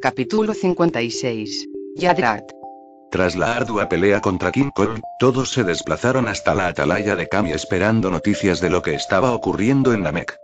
Capítulo 56. Yadrat. Tras la ardua pelea contra King Kong, todos se desplazaron hasta la atalaya de Kami esperando noticias de lo que estaba ocurriendo en Namek.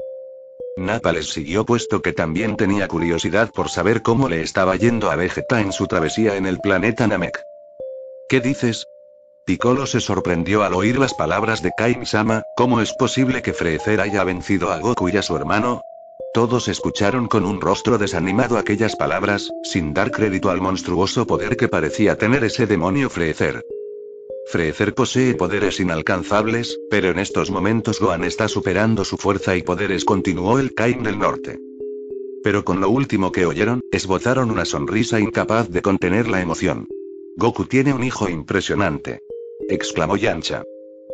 Nappa les siguió puesto que también tenía curiosidad por saber cómo le estaba yendo a Vegeta en su travesía en el planeta Namek. ¿Qué dices? Piccolo se sorprendió al oír las palabras de Kami-sama. ¿Cómo es posible que Freezer haya vencido a Goku y a su hermano? Todos escucharon con un rostro desanimado aquellas palabras, sin dar crédito al monstruoso poder que parecía tener ese demonio Freezer. Freezer posee poderes inalcanzables, pero en estos momentos Gohan está superando su fuerza y poderes, continuó el Kain del Norte. Pero con lo último que oyeron, esbozaron una sonrisa incapaz de contener la emoción. Goku tiene un hijo impresionante, exclamó Yamcha.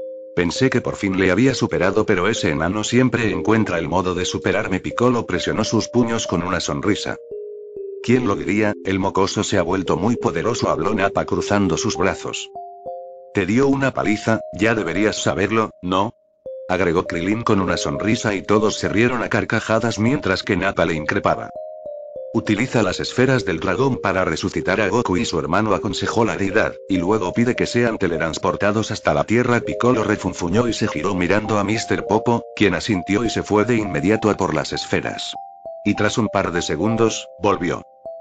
Pensé que por fin le había superado, pero ese enano siempre encuentra el modo de superarme. Piccolo presionó sus puños con una sonrisa. ¿Quién lo diría? El mocoso se ha vuelto muy poderoso, habló Nappa cruzando sus brazos. Te dio una paliza, ya deberías saberlo, ¿no? Agregó Krillin con una sonrisa y todos se rieron a carcajadas mientras que Nappa le increpaba. Utiliza las esferas del dragón para resucitar a Goku y su hermano, aconsejó la deidad, y luego pide que sean teletransportados hasta la Tierra. Piccolo refunfuñó y se giró mirando a Mr. Popo, quien asintió y se fue de inmediato a por las esferas. Y tras un par de segundos, volvió.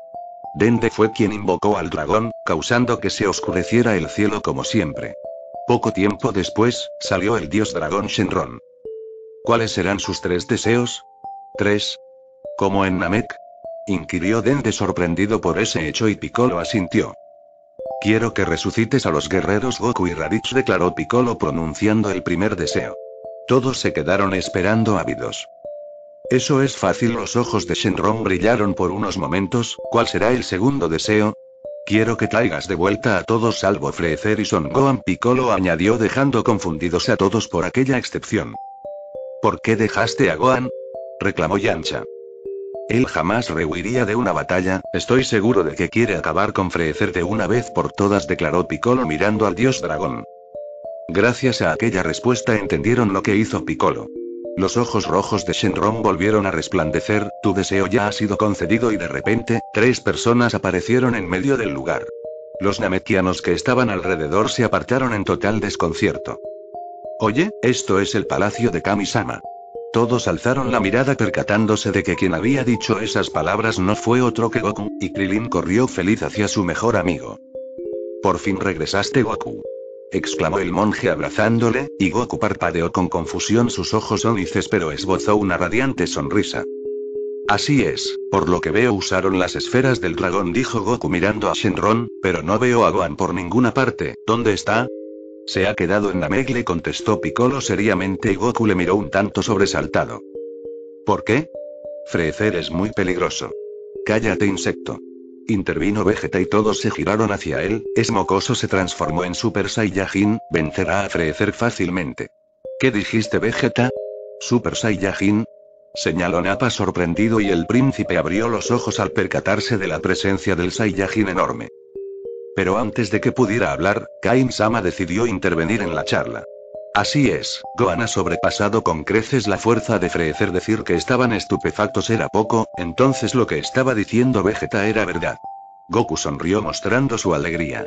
Dende fue quien invocó al dragón, causando que se oscureciera el cielo como siempre. Poco tiempo después, salió el dios dragón Shenron. ¿Cuáles serán sus 3 deseos? ¿3? ¿Como en Namek?, inquirió Dende sorprendido por ese hecho, y Piccolo asintió. Quiero que resucites a los guerreros Goku y Raditz, declaró Piccolo pronunciando el primer deseo. Todos se quedaron esperando ávidos. Eso es fácil, los ojos de Shenron brillaron por unos momentos. ¿Cuál será el segundo deseo? Quiero que traigas de vuelta a todos salvo Freezer y Son Gohan, Piccolo añadió, dejando confundidos a todos por aquella excepción. ¿Por qué dejaste a Gohan?, reclamó Yamcha. Él jamás rehuiría de una batalla. Estoy seguro de que quiere acabar con Freezer de una vez por todas, declaró Piccolo mirando al dios dragón. Gracias a aquella respuesta entendieron lo que hizo Piccolo. Los ojos rojos de Shenron volvieron a resplandecer. Tu deseo ya ha sido concedido, y de repente, 3 personas aparecieron en medio del lugar. Los namekianos que estaban alrededor se apartaron en total desconcierto. Oye, esto es el palacio de Kami-sama. Todos alzaron la mirada percatándose de que quien había dicho esas palabras no fue otro que Goku, y Krillin corrió feliz hacia su mejor amigo. Por fin regresaste, Goku, exclamó el monje abrazándole, y Goku parpadeó con confusión. Sus ojos ónices, pero esbozó una radiante sonrisa. Así es, por lo que veo usaron las esferas del dragón, dijo Goku mirando a Shenron, pero no veo a Gohan por ninguna parte. ¿Dónde está? Se ha quedado en Namek, le contestó Piccolo seriamente, y Goku le miró un tanto sobresaltado. ¿Por qué? Freezer es muy peligroso. Cállate, insecto, intervino Vegeta, y todos se giraron hacia él. Es mocoso, se transformó en Super Saiyajin, vencerá a Freezer fácilmente. ¿Qué dijiste, Vegeta? Super Saiyajin, señaló Nappa sorprendido, y el príncipe abrió los ojos al percatarse de la presencia del Saiyajin enorme. Pero antes de que pudiera hablar, Kain-sama decidió intervenir en la charla. Así es, Gohan ha sobrepasado con creces la fuerza de Freezer. Decir que estaban estupefactos era poco, entonces lo que estaba diciendo Vegeta era verdad. Goku sonrió mostrando su alegría.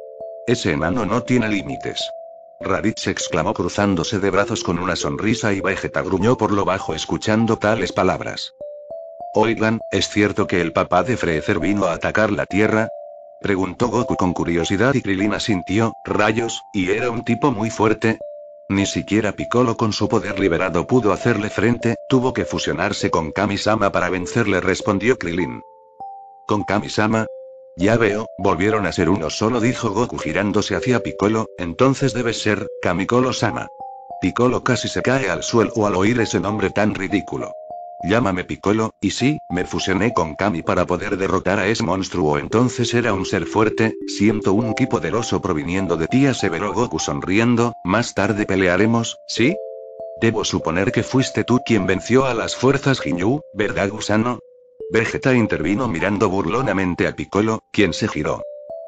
Ese enano no tiene límites. Raditz exclamó cruzándose de brazos con una sonrisa, y Vegeta gruñó por lo bajo escuchando tales palabras. Oigan, ¿es cierto que el papá de Freezer vino a atacar la Tierra?, preguntó Goku con curiosidad, y Krillin asintió. Rayos, ¿y era un tipo muy fuerte? Ni siquiera Piccolo con su poder liberado pudo hacerle frente, tuvo que fusionarse con Kami-sama para vencerle, respondió Krillin. ¿Con Kami-sama? Ya veo, volvieron a ser uno solo, dijo Goku girándose hacia Piccolo. Entonces debe ser Kamikolo-sama. Piccolo casi se cae al suelo al oír ese nombre tan ridículo. Llámame Piccolo, y sí, me fusioné con Kami para poder derrotar a ese monstruo. Entonces era un ser fuerte. Siento un ki poderoso proviniendo de ti, aseveró Goku sonriendo. Más tarde pelearemos, ¿sí? Debo suponer que fuiste tú quien venció a las fuerzas Ginyu, ¿verdad, gusano? Vegeta intervino mirando burlonamente a Piccolo, quien se giró.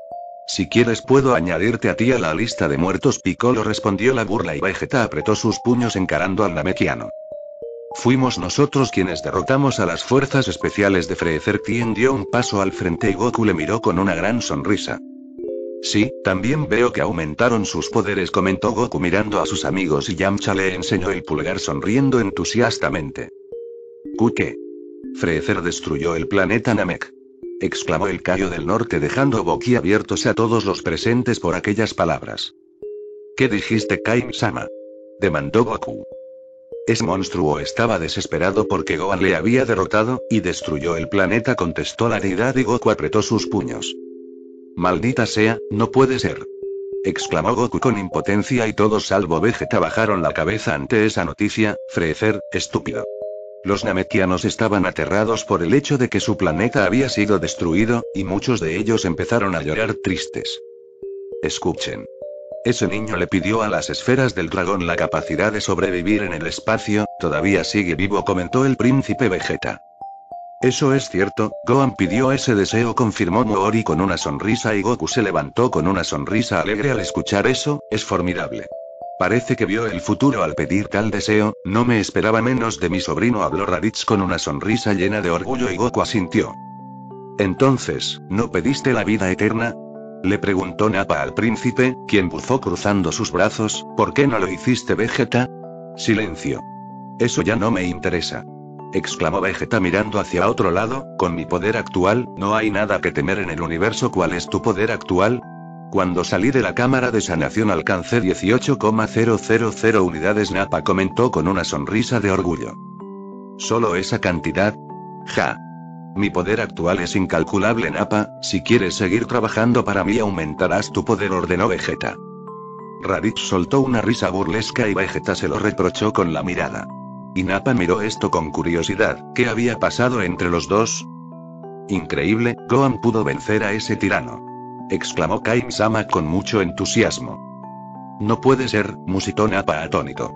Si quieres puedo añadirte a ti a la lista de muertos, Piccolo respondió la burla, y Vegeta apretó sus puños encarando al namekiano. Fuimos nosotros quienes derrotamos a las fuerzas especiales de Freezer, quien dio un paso al frente y Goku le miró con una gran sonrisa. Sí, también veo que aumentaron sus poderes, comentó Goku mirando a sus amigos y Yamcha le enseñó el pulgar sonriendo entusiastamente. ¿Qué? Freezer destruyó el planeta Namek, exclamó el Kaio del Norte dejando boquiabiertos a todos los presentes por aquellas palabras. ¿Qué dijiste, Kain-sama? Demandó Goku. Ese monstruo estaba desesperado porque Gohan le había derrotado, y destruyó el planeta, contestó la deidad y Goku apretó sus puños. Maldita sea, no puede ser, exclamó Goku con impotencia y todos salvo Vegeta bajaron la cabeza ante esa noticia. Freezer, estúpido. Los namekianos estaban aterrados por el hecho de que su planeta había sido destruido, y muchos de ellos empezaron a llorar tristes. Escuchen. Ese niño le pidió a las esferas del dragón la capacidad de sobrevivir en el espacio, todavía sigue vivo, comentó el príncipe Vegeta. Eso es cierto, Gohan pidió ese deseo, confirmó Moori con una sonrisa y Goku se levantó con una sonrisa alegre al escuchar eso, es formidable. Parece que vio el futuro al pedir tal deseo, no me esperaba menos de mi sobrino, habló Raditz con una sonrisa llena de orgullo y Goku asintió. Entonces, ¿no pediste la vida eterna? Le preguntó Nappa al príncipe, quien bufó cruzando sus brazos. ¿Por qué no lo hiciste, Vegeta? Silencio. Eso ya no me interesa, exclamó Vegeta mirando hacia otro lado. Con mi poder actual, no hay nada que temer en el universo. ¿Cuál es tu poder actual? Cuando salí de la cámara de sanación alcancé 18,000 unidades, Nappa comentó con una sonrisa de orgullo. ¿Solo esa cantidad? Ja. Mi poder actual es incalculable, Nappa, si quieres seguir trabajando para mí aumentarás tu poder, ordenó Vegeta. Raditz soltó una risa burlesca y Vegeta se lo reprochó con la mirada. Y Nappa miró esto con curiosidad. ¿Qué había pasado entre los dos? Increíble, Gohan pudo vencer a ese tirano, exclamó Kain-sama con mucho entusiasmo. No puede ser, musitó Nappa atónito.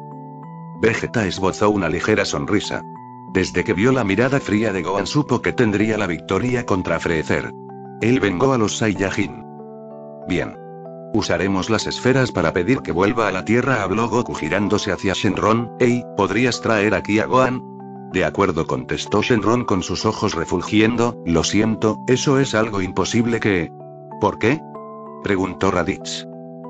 Vegeta esbozó una ligera sonrisa. Desde que vio la mirada fría de Gohan supo que tendría la victoria contra Freezer. Él vengó a los Saiyajin. Bien. Usaremos las esferas para pedir que vuelva a la Tierra, habló Goku girándose hacia Shenron. Hey, ¿podrías traer aquí a Gohan? De acuerdo, contestó Shenron con sus ojos refulgiendo. Lo siento, eso es algo imposible que... ¿Por qué? Preguntó Raditz.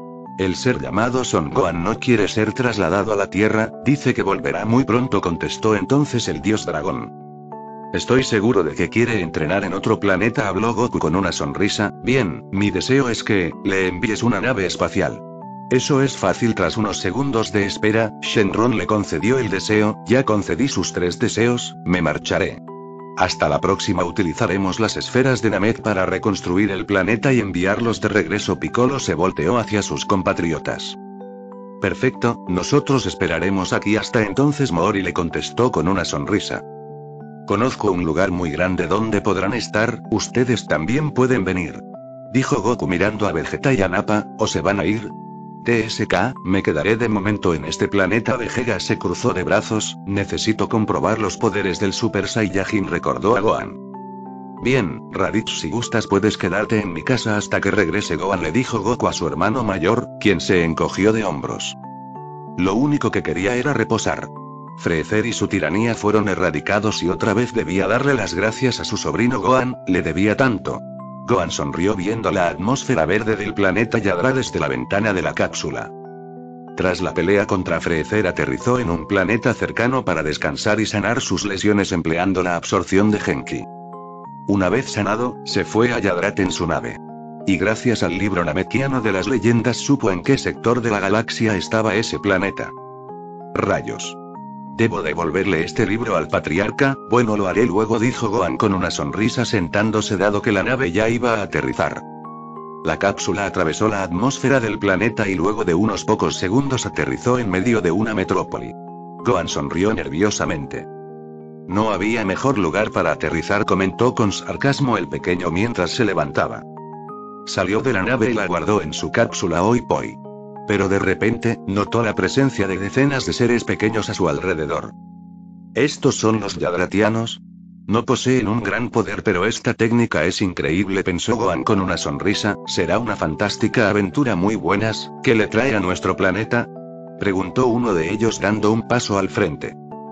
El ser llamado Son Gohan no quiere ser trasladado a la Tierra, dice que volverá muy pronto, contestó entonces el dios dragón. Estoy seguro de que quiere entrenar en otro planeta, habló Goku con una sonrisa. Bien, mi deseo es que le envíes una nave espacial. Eso es fácil. Tras unos segundos de espera, Shenron le concedió el deseo. Ya concedí sus 3 deseos, me marcharé. Hasta la próxima. Utilizaremos las esferas de Namek para reconstruir el planeta y enviarlos de regreso. Piccolo se volteó hacia sus compatriotas. Perfecto, nosotros esperaremos aquí hasta entonces, Moori le contestó con una sonrisa. Conozco un lugar muy grande donde podrán estar, ustedes también pueden venir, dijo Goku mirando a Vegeta y a Nappa. ¿O se van a ir? TSK, me quedaré de momento en este planeta. Vegeta se cruzó de brazos. Necesito comprobar los poderes del Super Saiyajin, recordó a Gohan. Bien, Raditz, si gustas puedes quedarte en mi casa hasta que regrese Gohan, le dijo Goku a su hermano mayor, quien se encogió de hombros. Lo único que quería era reposar. Freezer y su tiranía fueron erradicados y otra vez debía darle las gracias a su sobrino Gohan, le debía tanto. Gohan sonrió viendo la atmósfera verde del planeta Yadra desde la ventana de la cápsula. Tras la pelea contra Freezer aterrizó en un planeta cercano para descansar y sanar sus lesiones empleando la absorción de Genki. Una vez sanado, se fue a Yadrat en su nave. Y gracias al libro namekiano de las leyendas supo en qué sector de la galaxia estaba ese planeta. Rayos. Debo devolverle este libro al patriarca. Bueno, lo haré luego, dijo Gohan con una sonrisa sentándose dado que la nave ya iba a aterrizar. La cápsula atravesó la atmósfera del planeta y luego de unos pocos segundos aterrizó en medio de una metrópoli. Gohan sonrió nerviosamente. No había mejor lugar para aterrizar, comentó con sarcasmo el pequeño mientras se levantaba. Salió de la nave y la guardó en su cápsula Oi Poi. Pero de repente, notó la presencia de decenas de seres pequeños a su alrededor. ¿Estos son los yadratianos? No poseen un gran poder, pero esta técnica es increíble, pensó Gohan con una sonrisa. ¿Será una fantástica aventura muy buenas, que le trae a nuestro planeta? Preguntó uno de ellos dando un paso al frente.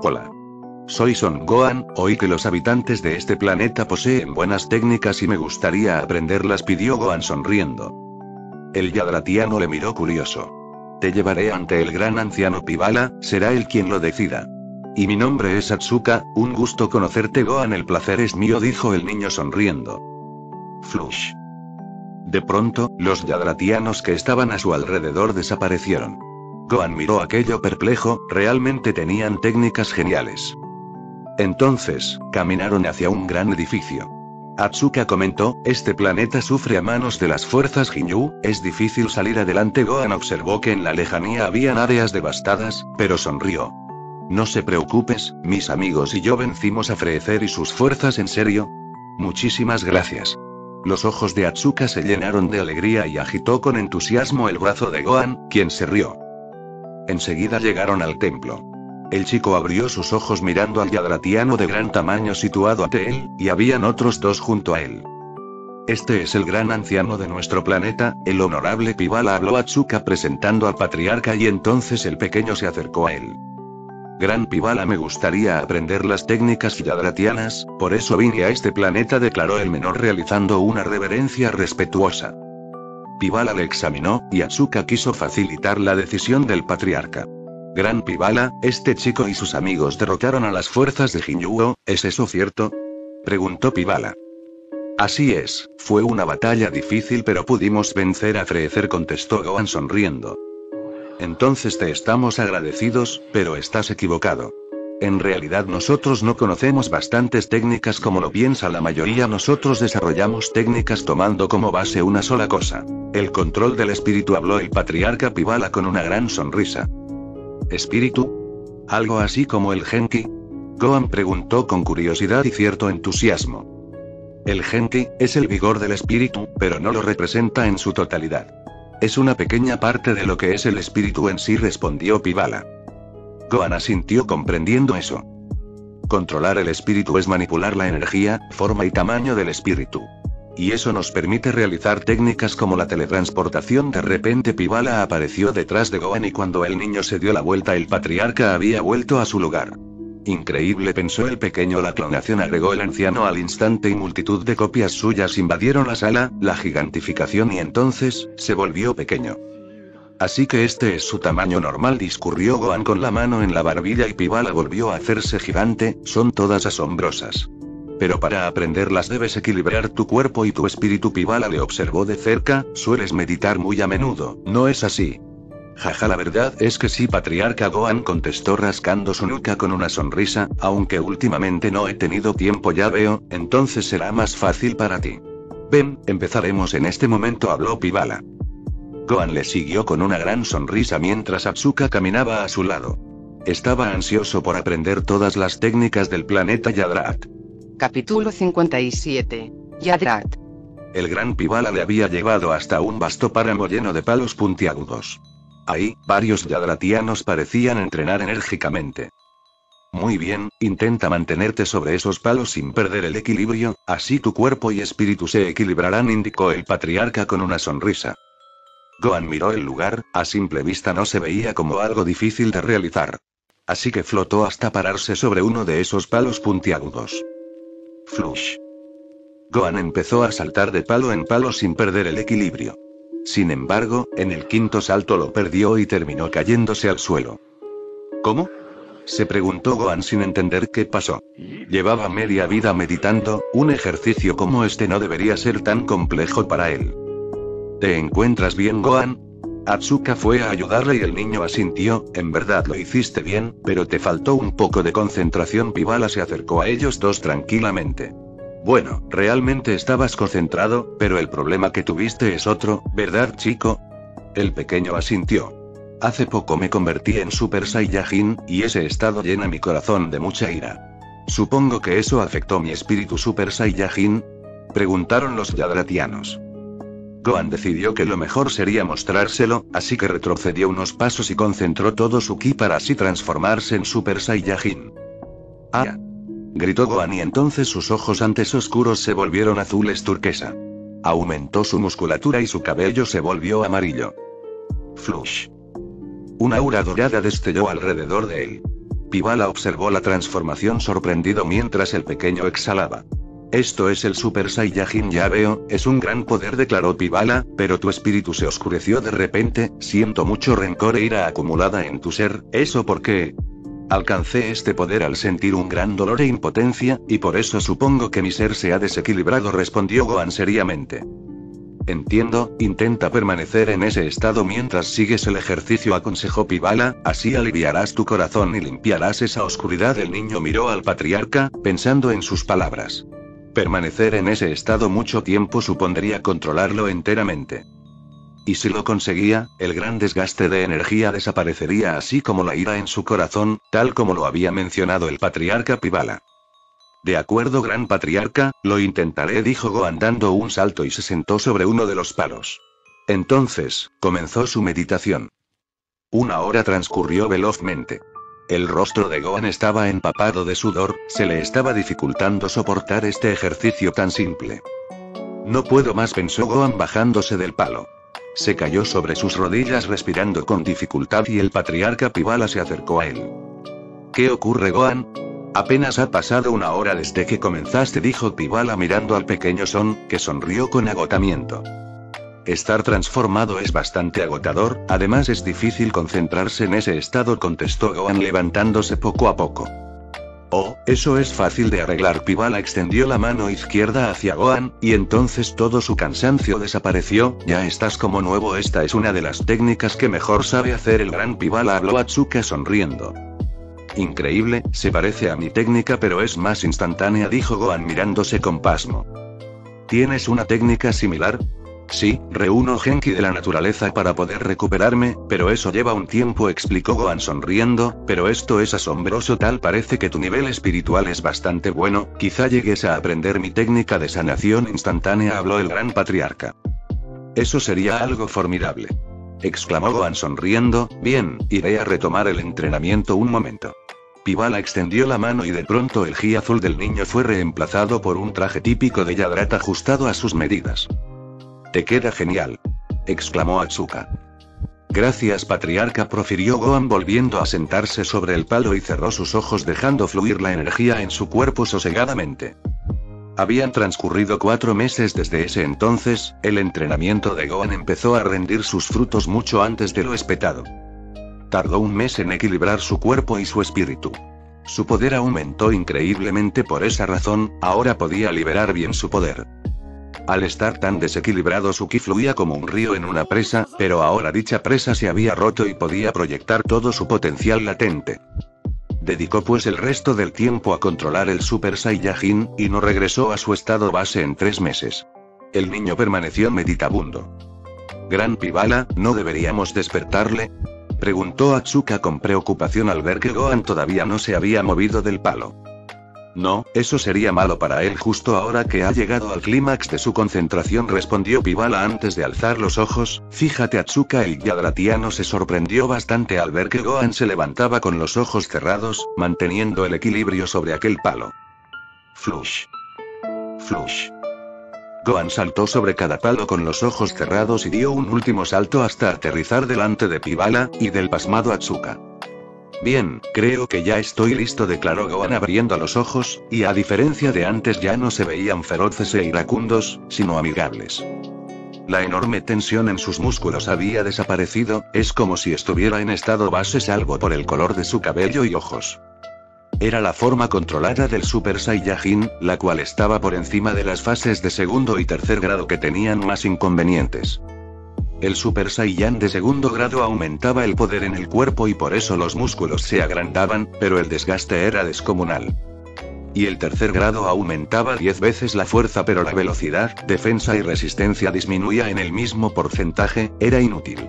Hola. Soy Son Gohan, oí que los habitantes de este planeta poseen buenas técnicas y me gustaría aprenderlas, pidió Gohan sonriendo. El Yadratiano le miró curioso. Te llevaré ante el gran anciano Pivala, será él quien lo decida. Y mi nombre es Atsuka, un gusto conocerte Gohan, el placer es mío, dijo el niño sonriendo. Flush. De pronto, los Yadratianos que estaban a su alrededor desaparecieron. Gohan miró aquello perplejo, realmente tenían técnicas geniales. Entonces, caminaron hacia un gran edificio. Atsuka comentó, este planeta sufre a manos de las fuerzas Ginyu, es difícil salir adelante. Gohan observó que en la lejanía habían áreas devastadas, pero sonrió. No se preocupes, mis amigos y yo vencimos a Freezer y sus fuerzas. ¿En serio? Muchísimas gracias. Los ojos de Atsuka se llenaron de alegría y agitó con entusiasmo el brazo de Gohan, quien se rió. Enseguida llegaron al templo. El chico abrió sus ojos mirando al Yadratiano de gran tamaño situado ante él, y habían otros dos junto a él. Este es el gran anciano de nuestro planeta, el honorable Pivala, habló Atsuka presentando al patriarca, y entonces el pequeño se acercó a él. Gran Pivala, me gustaría aprender las técnicas yadratianas, por eso vine a este planeta, declaró el menor realizando una reverencia respetuosa. Pivala le examinó, y Atsuka quiso facilitar la decisión del patriarca. Gran Pivala, este chico y sus amigos derrotaron a las fuerzas de Ginyu, ¿es eso cierto? Preguntó Pivala. Así es, fue una batalla difícil pero pudimos vencer a Freezer, contestó Gohan sonriendo. Entonces te estamos agradecidos, pero estás equivocado. En realidad nosotros no conocemos bastantes técnicas como lo piensa la mayoría, nosotros desarrollamos técnicas tomando como base una sola cosa: el control del espíritu, habló el patriarca Pivala con una gran sonrisa. ¿Espíritu? ¿Algo así como el Genki? Gohan preguntó con curiosidad y cierto entusiasmo. El Genki es el vigor del espíritu, pero no lo representa en su totalidad. Es una pequeña parte de lo que es el espíritu en sí, respondió Pivala. Gohan asintió comprendiendo eso. Controlar el espíritu es manipular la energía, forma y tamaño del espíritu. Y eso nos permite realizar técnicas como la teletransportación. De repente Pivala apareció detrás de Gohan y cuando el niño se dio la vuelta el patriarca había vuelto a su lugar. Increíble, pensó el pequeño, la clonación, agregó el anciano al instante, y multitud de copias suyas invadieron la sala, la gigantificación, y entonces, se volvió pequeño. Así que este es su tamaño normal, discurrió Gohan con la mano en la barbilla, y Pivala volvió a hacerse gigante, son todas asombrosas. Pero para aprenderlas debes equilibrar tu cuerpo y tu espíritu. Pivala le observó de cerca, sueles meditar muy a menudo, ¿no es así? Jaja, la verdad es que sí, patriarca, Gohan contestó rascando su nuca con una sonrisa, aunque últimamente no he tenido tiempo, ya veo, entonces será más fácil para ti. Ven, empezaremos en este momento, habló Pivala. Gohan le siguió con una gran sonrisa mientras Atsuka caminaba a su lado. Estaba ansioso por aprender todas las técnicas del planeta Yadrat. Capítulo 57. Yadrat. El gran Pivala le había llevado hasta un vasto páramo lleno de palos puntiagudos. Ahí, varios yadratianos parecían entrenar enérgicamente. Muy bien, intenta mantenerte sobre esos palos sin perder el equilibrio, así tu cuerpo y espíritu se equilibrarán, indicó el patriarca con una sonrisa. Gohan miró el lugar, a simple vista no se veía como algo difícil de realizar. Así que flotó hasta pararse sobre uno de esos palos puntiagudos. Flush. Gohan empezó a saltar de palo en palo sin perder el equilibrio. Sin embargo, en el quinto salto lo perdió y terminó cayéndose al suelo. ¿Cómo? Se preguntó Gohan sin entender qué pasó. Llevaba media vida meditando, un ejercicio como este no debería ser tan complejo para él. ¿Te encuentras bien, Gohan? Atsuka fue a ayudarle y el niño asintió, en verdad lo hiciste bien, pero te faltó un poco de concentración. Pivala se acercó a ellos dos tranquilamente. Bueno, realmente estabas concentrado, pero el problema que tuviste es otro, ¿verdad, chico? El pequeño asintió. Hace poco me convertí en Super Saiyajin, y ese estado llena mi corazón de mucha ira. Supongo que eso afectó mi espíritu Super Saiyajin, preguntaron los yadratianos. Gohan decidió que lo mejor sería mostrárselo, así que retrocedió unos pasos y concentró todo su ki para así transformarse en Super Saiyajin. ¡Ah! Gritó Gohan y entonces sus ojos antes oscuros se volvieron azules turquesa. Aumentó su musculatura y su cabello se volvió amarillo. Flush. Una aura dorada destelló alrededor de él. Pivala observó la transformación sorprendido mientras el pequeño exhalaba. Esto es el Super Saiyajin, ya veo, es un gran poder, declaró Pivala, pero tu espíritu se oscureció de repente, siento mucho rencor e ira acumulada en tu ser, ¿eso por qué? Alcancé este poder al sentir un gran dolor e impotencia, y por eso supongo que mi ser se ha desequilibrado, respondió Gohan seriamente. Entiendo, intenta permanecer en ese estado mientras sigues el ejercicio, aconsejó Pivala, así aliviarás tu corazón y limpiarás esa oscuridad. El niño miró al patriarca, pensando en sus palabras. Permanecer en ese estado mucho tiempo supondría controlarlo enteramente. Y si lo conseguía, el gran desgaste de energía desaparecería, así como la ira en su corazón, tal como lo había mencionado el patriarca Pivala. De acuerdo, gran patriarca, lo intentaré, dijo Gohan dando un salto y se sentó sobre uno de los palos. Entonces, comenzó su meditación. Una hora transcurrió velozmente. El rostro de Gohan estaba empapado de sudor, se le estaba dificultando soportar este ejercicio tan simple. No puedo más, pensó Gohan bajándose del palo. Se cayó sobre sus rodillas respirando con dificultad y el patriarca Pivala se acercó a él. ¿Qué ocurre, Gohan? Apenas ha pasado una hora desde que comenzaste, dijo Pivala mirando al pequeño Son, que sonrió con agotamiento. Estar transformado es bastante agotador, además es difícil concentrarse en ese estado, contestó Gohan levantándose poco a poco. Oh, eso es fácil de arreglar. Pivala extendió la mano izquierda hacia Gohan, y entonces todo su cansancio desapareció. Ya estás como nuevo, esta es una de las técnicas que mejor sabe hacer el gran Pivala, habló Atsuka sonriendo. Increíble, se parece a mi técnica pero es más instantánea, dijo Gohan mirándose con pasmo. ¿Tienes una técnica similar? Sí, reúno Genki de la naturaleza para poder recuperarme, pero eso lleva un tiempo, explicó Gohan sonriendo, pero esto es asombroso, tal parece que tu nivel espiritual es bastante bueno, quizá llegues a aprender mi técnica de sanación instantánea, habló el gran patriarca. Eso sería algo formidable, exclamó Gohan sonriendo. Bien, iré a retomar el entrenamiento un momento. Pivala extendió la mano y de pronto el ji azul del niño fue reemplazado por un traje típico de Yadrat ajustado a sus medidas. Te queda genial, exclamó Atsuka. Gracias, patriarca, profirió Gohan volviendo a sentarse sobre el palo y cerró sus ojos dejando fluir la energía en su cuerpo sosegadamente. Habían transcurrido 4 meses desde ese entonces, el entrenamiento de Gohan empezó a rendir sus frutos mucho antes de lo esperado. Tardó un mes en equilibrar su cuerpo y su espíritu. Su poder aumentó increíblemente, por esa razón, ahora podía liberar bien su poder. Al estar tan desequilibrado, su ki fluía como un río en una presa, pero ahora dicha presa se había roto y podía proyectar todo su potencial latente. Dedicó pues el resto del tiempo a controlar el Super Saiyajin, y no regresó a su estado base en 3 meses. El niño permaneció meditabundo. Gran Pivala, ¿no deberíamos despertarle?, preguntó Atsuka con preocupación al ver que Gohan todavía no se había movido del palo. No, eso sería malo para él justo ahora que ha llegado al clímax de su concentración, respondió Pivala antes de alzar los ojos. Fíjate, Atsuka, el yadratiano se sorprendió bastante al ver que Gohan se levantaba con los ojos cerrados, manteniendo el equilibrio sobre aquel palo. Flush. Flush. Gohan saltó sobre cada palo con los ojos cerrados y dio un último salto hasta aterrizar delante de Pivala y del pasmado Atsuka. Bien, creo que ya estoy listo, declaró Gohan abriendo los ojos, y a diferencia de antes ya no se veían feroces e iracundos, sino amigables. La enorme tensión en sus músculos había desaparecido, es como si estuviera en estado base salvo por el color de su cabello y ojos. Era la forma controlada del Super Saiyajin, la cual estaba por encima de las fases de segundo y tercer grado que tenían más inconvenientes. El Super Saiyan de segundo grado aumentaba el poder en el cuerpo y por eso los músculos se agrandaban, pero el desgaste era descomunal. Y el tercer grado aumentaba 10 veces la fuerza, pero la velocidad, defensa y resistencia disminuía en el mismo porcentaje, era inútil.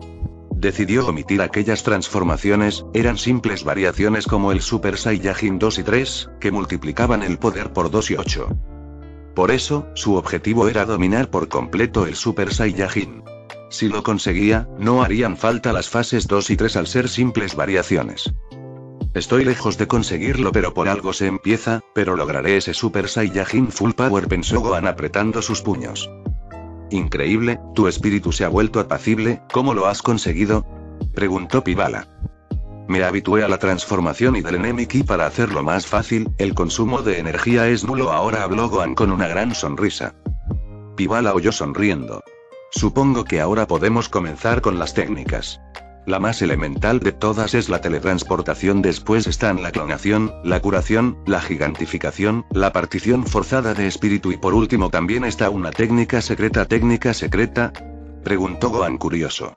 Decidió omitir aquellas transformaciones, eran simples variaciones como el Super Saiyajin 2 y 3, que multiplicaban el poder por 2 y 8. Por eso, su objetivo era dominar por completo el Super Saiyajin. Si lo conseguía, no harían falta las fases 2 y 3 al ser simples variaciones. Estoy lejos de conseguirlo, pero por algo se empieza, pero lograré ese Super Saiyajin Full Power, pensó Gohan apretando sus puños. Increíble, tu espíritu se ha vuelto apacible, ¿cómo lo has conseguido?, preguntó Pivala. Me habitué a la transformación y del enemy ki para hacerlo más fácil, el consumo de energía es nulo ahora, habló Gohan con una gran sonrisa. Pivala oyó sonriendo. Supongo que ahora podemos comenzar con las técnicas. La más elemental de todas es la teletransportación, después están la clonación, la curación, la gigantificación, la partición forzada de espíritu y por último también está una técnica secreta. ¿Técnica secreta?, preguntó Gohan curioso.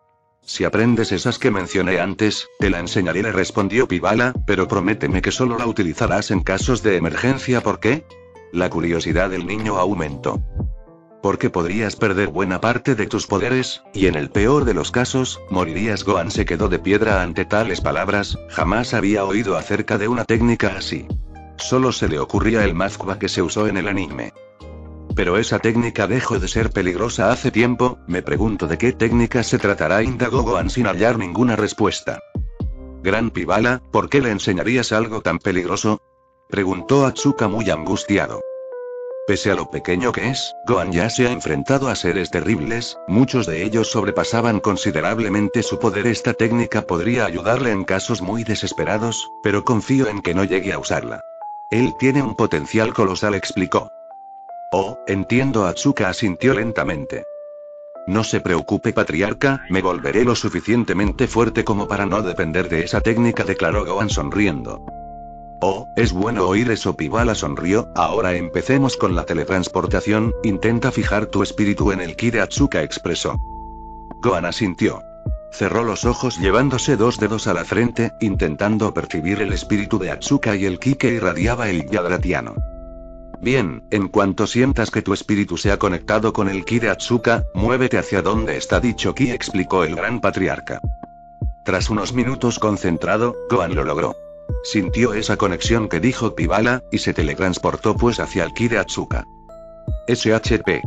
Si aprendes esas que mencioné antes, te la enseñaré, le respondió Pivala, pero prométeme que solo la utilizarás en casos de emergencia. ¿Por qué? La curiosidad del niño aumentó. Porque podrías perder buena parte de tus poderes, y en el peor de los casos, morirías. Gohan se quedó de piedra ante tales palabras, jamás había oído acerca de una técnica así. Solo se le ocurría el Mazhwa que se usó en el anime. Pero esa técnica dejó de ser peligrosa hace tiempo, me pregunto de qué técnica se tratará, indagó Gohan sin hallar ninguna respuesta. Gran Pivala, ¿por qué le enseñarías algo tan peligroso?, preguntó Atsuka muy angustiado. Pese a lo pequeño que es, Gohan ya se ha enfrentado a seres terribles, muchos de ellos sobrepasaban considerablemente su poder. Esta técnica podría ayudarle en casos muy desesperados, pero confío en que no llegue a usarla. Él tiene un potencial colosal, explicó. Oh, entiendo, Atsuka asintió lentamente. No se preocupe, patriarca, me volveré lo suficientemente fuerte como para no depender de esa técnica, declaró Gohan sonriendo. Oh, es bueno oír eso, Pivala sonrió. Ahora empecemos con la teletransportación, intenta fijar tu espíritu en el ki de Atsuka, expresó. Gohan asintió. Cerró los ojos llevándose 2 dedos a la frente, intentando percibir el espíritu de Atsuka y el ki que irradiaba el yadratiano. Bien, en cuanto sientas que tu espíritu se ha conectado con el ki de Atsuka, muévete hacia donde está dicho ki, explicó el gran patriarca. Tras unos minutos concentrado, Gohan lo logró. Sintió esa conexión que dijo Pivala, y se teletransportó pues hacia el ki de Atsuka. SHP.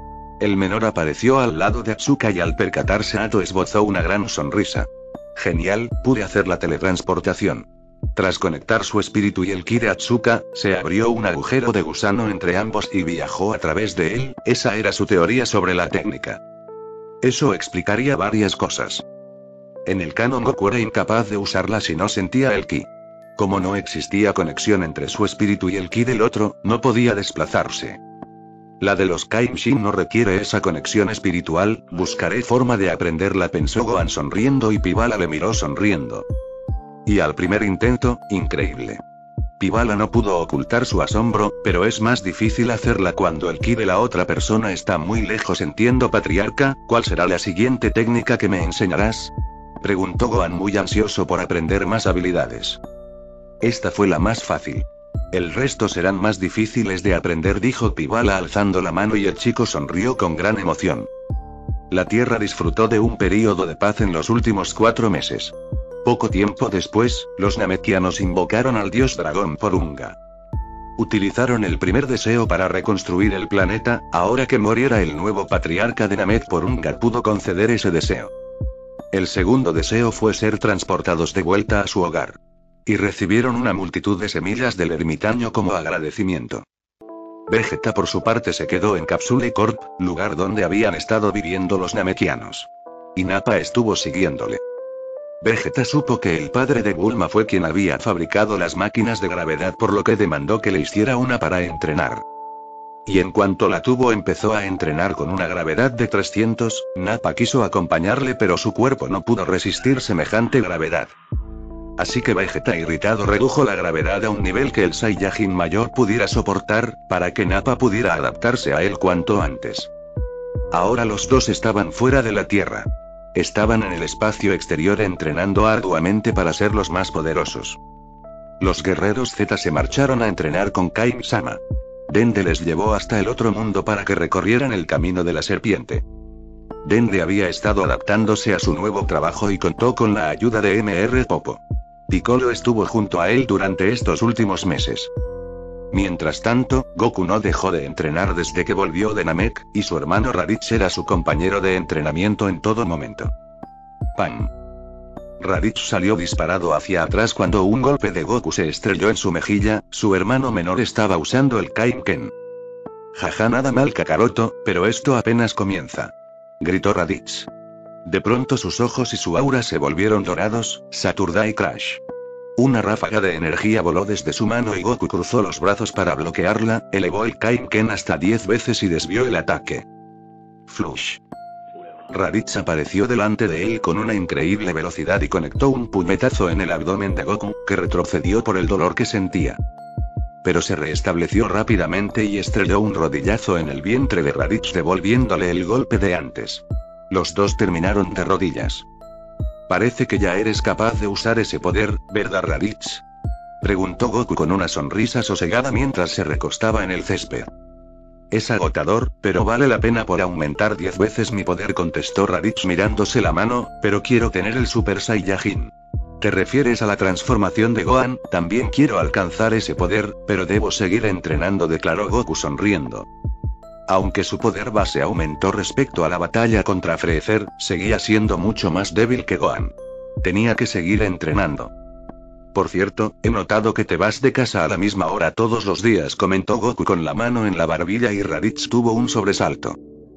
El menor apareció al lado de Atsuka y al percatarse Ato esbozó una gran sonrisa. Genial, pude hacer la teletransportación. Tras conectar su espíritu y el ki de Atsuka, se abrió un agujero de gusano entre ambos y viajó a través de él. Esa era su teoría sobre la técnica. Eso explicaría varias cosas. En el canon Goku era incapaz de usarla si no sentía el ki. Como no existía conexión entre su espíritu y el ki del otro, no podía desplazarse. La de los Kaimshin no requiere esa conexión espiritual, buscaré forma de aprenderla, pensó Gohan sonriendo y Pivala le miró sonriendo. Y al primer intento, increíble. Pivala no pudo ocultar su asombro, pero es más difícil hacerla cuando el ki de la otra persona está muy lejos. Entiendo, patriarca, ¿cuál será la siguiente técnica que me enseñarás?, preguntó Gohan muy ansioso por aprender más habilidades. Esta fue la más fácil. El resto serán más difíciles de aprender, dijo Pivala alzando la mano y el chico sonrió con gran emoción. La Tierra disfrutó de un período de paz en los últimos 4 meses. Poco tiempo después, los namekianos invocaron al dios dragón Porunga. Utilizaron el primer deseo para reconstruir el planeta. Ahora que muriera el nuevo patriarca de Namek, Porunga pudo conceder ese deseo. El segundo deseo fue ser transportados de vuelta a su hogar. Y recibieron una multitud de semillas del ermitaño como agradecimiento. Vegeta por su parte se quedó en Capsule Corp, lugar donde habían estado viviendo los namekianos. Y Nappa estuvo siguiéndole. Vegeta supo que el padre de Bulma fue quien había fabricado las máquinas de gravedad, por lo que demandó que le hiciera una para entrenar. Y en cuanto la tuvo empezó a entrenar con una gravedad de 300, Nappa quiso acompañarle pero su cuerpo no pudo resistir semejante gravedad. Así que Vegeta irritado redujo la gravedad a un nivel que el Saiyajin mayor pudiera soportar, para que Nappa pudiera adaptarse a él cuanto antes. Ahora los dos estaban fuera de la Tierra. Estaban en el espacio exterior entrenando arduamente para ser los más poderosos. Los guerreros Z se marcharon a entrenar con Kaim-sama. Dende les llevó hasta el otro mundo para que recorrieran el camino de la serpiente. Dende había estado adaptándose a su nuevo trabajo y contó con la ayuda de Mr. Popo. Piccolo estuvo junto a él durante estos últimos meses. Mientras tanto, Goku no dejó de entrenar desde que volvió de Namek, y su hermano Raditz era su compañero de entrenamiento en todo momento. ¡Pam! Raditz salió disparado hacia atrás cuando un golpe de Goku se estrelló en su mejilla. Su hermano menor estaba usando el Kaimken. Jaja, nada mal, Kakaroto, pero esto apenas comienza, gritó Raditz. De pronto sus ojos y su aura se volvieron dorados. Saturday Crash. Una ráfaga de energía voló desde su mano y Goku cruzó los brazos para bloquearla, elevó el Kaioken hasta 10 veces y desvió el ataque. Flush. Raditz apareció delante de él con una increíble velocidad y conectó un puñetazo en el abdomen de Goku, que retrocedió por el dolor que sentía. Pero se restableció rápidamente y estrelló un rodillazo en el vientre de Raditz devolviéndole el golpe de antes. Los dos terminaron de rodillas. Parece que ya eres capaz de usar ese poder, ¿verdad, Raditz? Preguntó Goku con una sonrisa sosegada mientras se recostaba en el césped. Es agotador, pero vale la pena por aumentar 10 veces mi poder, contestó Raditz mirándose la mano, pero quiero tener el Super Saiyajin. ¿Te refieres a la transformación de Gohan? También quiero alcanzar ese poder, pero debo seguir entrenando, declaró Goku sonriendo. Aunque su poder base aumentó respecto a la batalla contra Freezer, seguía siendo mucho más débil que Gohan. Tenía que seguir entrenando. Por cierto, he notado que te vas de casa a la misma hora todos los días, comentó Goku con la mano en la barbilla y Raditz tuvo un sobresalto.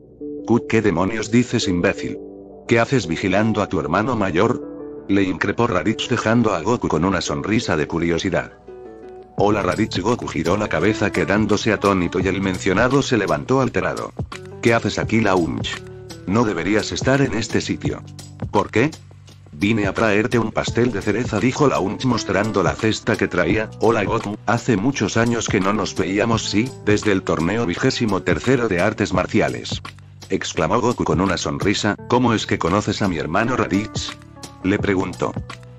¿Qué demonios dices, imbécil? ¿Qué haces vigilando a tu hermano mayor? Le increpó Raditz dejando a Goku con una sonrisa de curiosidad. Hola, Raditz. Goku giró la cabeza quedándose atónito y el mencionado se levantó alterado. ¿Qué haces aquí, Launch? No deberías estar en este sitio. ¿Por qué? Vine a traerte un pastel de cereza, dijo Launch mostrando la cesta que traía. Hola, Goku, hace muchos años que no nos veíamos, sí, desde el torneo 23º de artes marciales. Exclamó Goku con una sonrisa. ¿Cómo es que conoces a mi hermano Raditz? Le preguntó.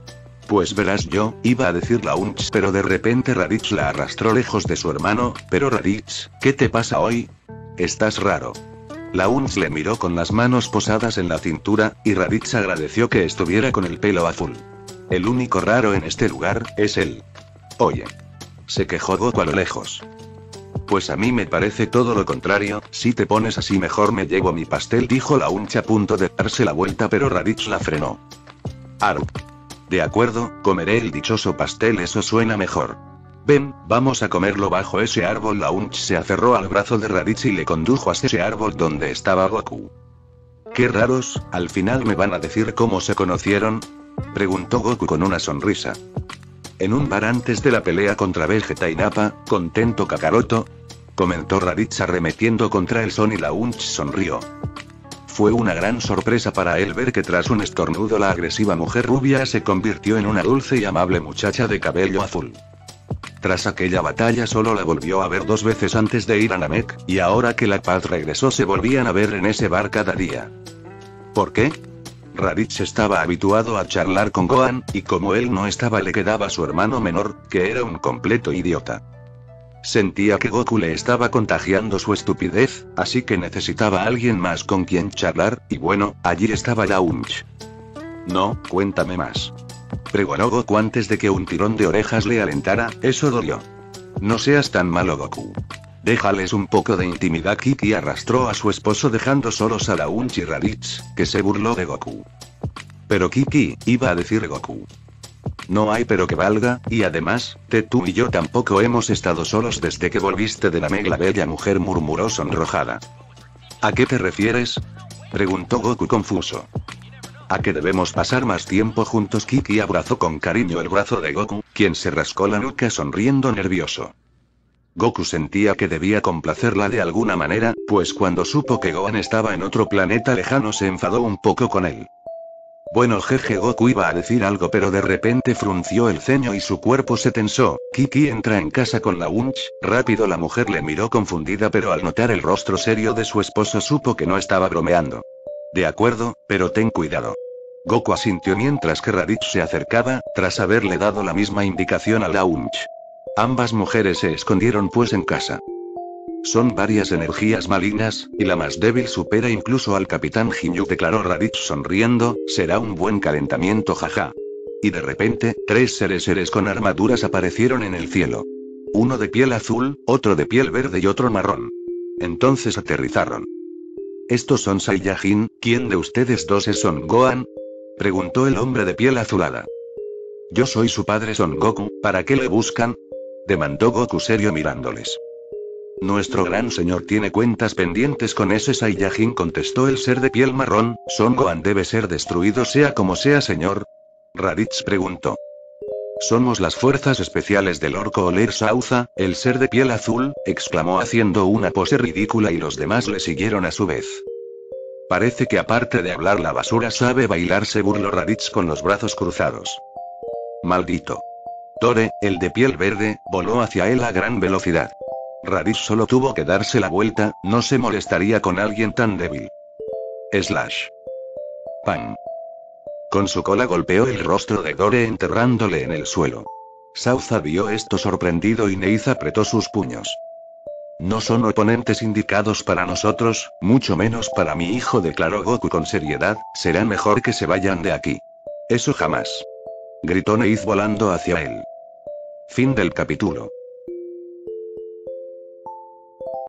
Pues verás, yo, iba a decir Launch, pero de repente Raditz la arrastró lejos de su hermano. Pero Raditz, ¿qué te pasa hoy? Estás raro. Launch le miró con las manos posadas en la cintura, y Raditz agradeció que estuviera con el pelo azul. El único raro en este lugar, es él. Oye. Se quejó Goku a lo lejos. Pues a mí me parece todo lo contrario, si te pones así mejor me llevo mi pastel, dijo Launch a punto de darse la vuelta, pero Raditz la frenó. Aru. De acuerdo, comeré el dichoso pastel, eso suena mejor. Ven, vamos a comerlo bajo ese árbol. Launch se aferró al brazo de Raditz y le condujo hacia ese árbol donde estaba Goku. Qué raros, ¿al final me van a decir cómo se conocieron? Preguntó Goku con una sonrisa. En un bar antes de la pelea contra Vegeta y Nappa, contento Kakaroto, comentó Raditz arremetiendo contra el Son, y Launch sonrió. Fue una gran sorpresa para él ver que tras un estornudo la agresiva mujer rubia se convirtió en una dulce y amable muchacha de cabello azul. Tras aquella batalla solo la volvió a ver 2 veces antes de ir a Namek, y ahora que la paz regresó se volvían a ver en ese bar cada día. ¿Por qué? Raditz estaba habituado a charlar con Gohan, y como él no estaba le quedaba su hermano menor, que era un completo idiota. Sentía que Goku le estaba contagiando su estupidez, así que necesitaba a alguien más con quien charlar, y bueno, allí estaba Launch. No, cuéntame más. Pregonó Goku antes de que un tirón de orejas le alentara. Eso dolió. No seas tan malo, Goku. Déjales un poco de intimidad. Kiki arrastró a su esposo dejando solos a Launch y Raditz, que se burló de Goku. Pero Kiki, iba a decir Goku. No hay pero que valga, y además, tú y yo tampoco hemos estado solos desde que volviste de Namek. La bella mujer murmuró sonrojada. ¿A qué te refieres? Preguntó Goku confuso. A que debemos pasar más tiempo juntos. Kiki abrazó con cariño el brazo de Goku, quien se rascó la nuca sonriendo nervioso. Goku sentía que debía complacerla de alguna manera, pues cuando supo que Gohan estaba en otro planeta lejano se enfadó un poco con él. Bueno, jeje, Goku iba a decir algo pero de repente frunció el ceño y su cuerpo se tensó. Kiki entra en casa con Launch. Rápido la mujer le miró confundida, pero al notar el rostro serio de su esposo supo que no estaba bromeando. De acuerdo, pero ten cuidado. Goku asintió mientras que Raditz se acercaba, tras haberle dado la misma indicación a Launch. Ambas mujeres se escondieron pues en casa. Son varias energías malignas, y la más débil supera incluso al Capitán Ginyu, declaró Raditz sonriendo. Será un buen calentamiento, jaja. Y de repente, 3 seres con armaduras aparecieron en el cielo. Uno de piel azul, otro de piel verde y otro marrón. Entonces aterrizaron. ¿Estos son Saiyajin? ¿Quién de ustedes dos es Son Gohan? Preguntó el hombre de piel azulada. Yo soy su padre Son Goku, ¿para qué le buscan? Demandó Goku serio mirándoles. Nuestro gran señor tiene cuentas pendientes con ese Saiyajin, contestó el ser de piel marrón. Son Gohan debe ser destruido sea como sea, señor. Raditz preguntó. Somos las fuerzas especiales del orco Oler Sauza, el ser de piel azul, exclamó haciendo una pose ridícula y los demás le siguieron a su vez. Parece que aparte de hablar la basura sabe bailar, se burló Raditz con los brazos cruzados. Maldito. Tore, el de piel verde, voló hacia él a gran velocidad. Raditz solo tuvo que darse la vuelta, no se molestaría con alguien tan débil. Slash. ¡Pam! Con su cola golpeó el rostro de Dore enterrándole en el suelo. Sauza vio esto sorprendido y Neiz apretó sus puños. No son oponentes indicados para nosotros, mucho menos para mi hijo, declaró Goku con seriedad. Será mejor que se vayan de aquí. Eso jamás. Gritó Neiz volando hacia él. Fin del capítulo.